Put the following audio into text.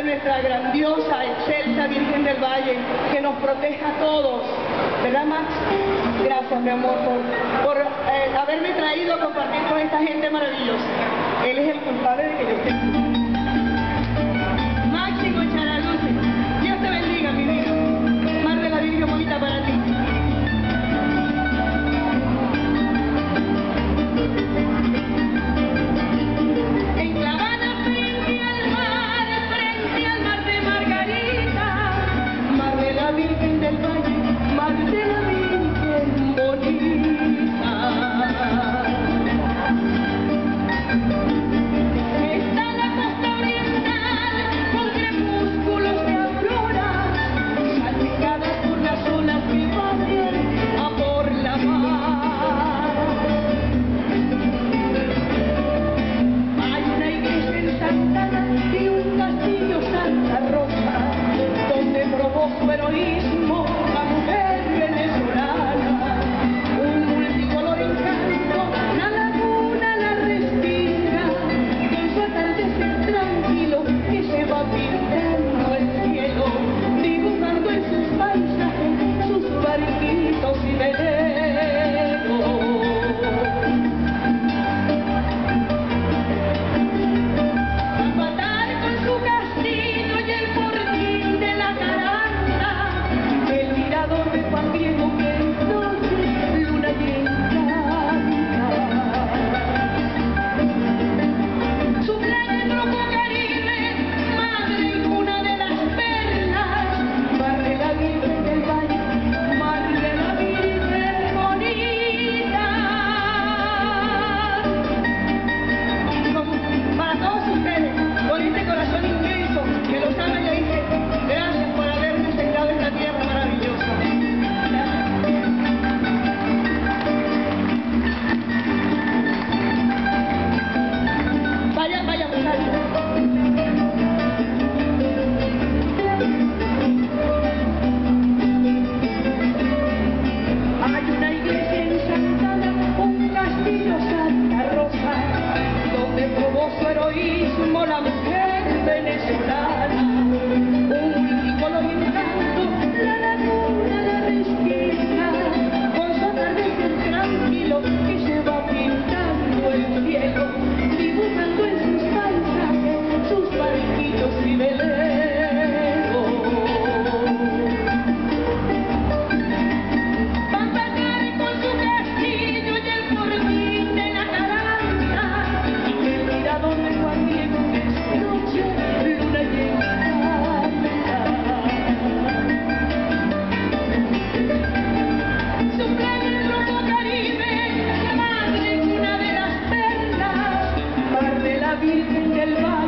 nuestra grandiosa, excelsa Virgen del Valle, que nos proteja a todos. ¿Verdad, Max? Gracias, mi amor, por haberme traído a compartir con esta gente maravillosa. Él es el culpable de que yo esté aquí. Máximo Charaluce, Dios te bendiga, mi vida. Mar de la Virgen bonita para ti. Virgen del Valle, Mar de la Virgen bonita. Está la costa oriental con crepúsculos de aurora, salpicadas por las olas que baten a por la mar. Hay una iglesia en Santana y un castillo Santa Rosa, donde probó su heroísmo la mujer venezolana. Un multicolor encanto, la laguna la respira, con su atardecer tranquilo que se va pintando el cielo, dibujando en sus paisajes sus barquitos y veleros. Avatar con su castillo y el fortín de la Caranda, el mirador de Juan Diego que en noche luna llena canta. Su playa en rojo Caribe, madre y cuna de las perlas, Mar de la Virgen del Valle, Mar de la Virgen bonita. Como para todos ustedes, con este corazón inmenso que los ama, le dice gracias por haberme sembrado esta tierra maravillosa. Vayan, vayan, muchachos. Hay una iglesia en Santana, un castillo Santa Rosa, donde probó su heroísmo la mujer venezolana. Un multicolor encanto, la laguna la respira, con su atardecer tranquilo que se va pintando el cielo, dibujando en sus paisajes sus barquitos y veleros. Pampacar con su castillo y el fortín de la Caranda, el mirador de Juan Diego que es noche luna llena canta. Su playa en rojo Caribe, madre cuna de las perlas, Mar de la Virgen del Valle.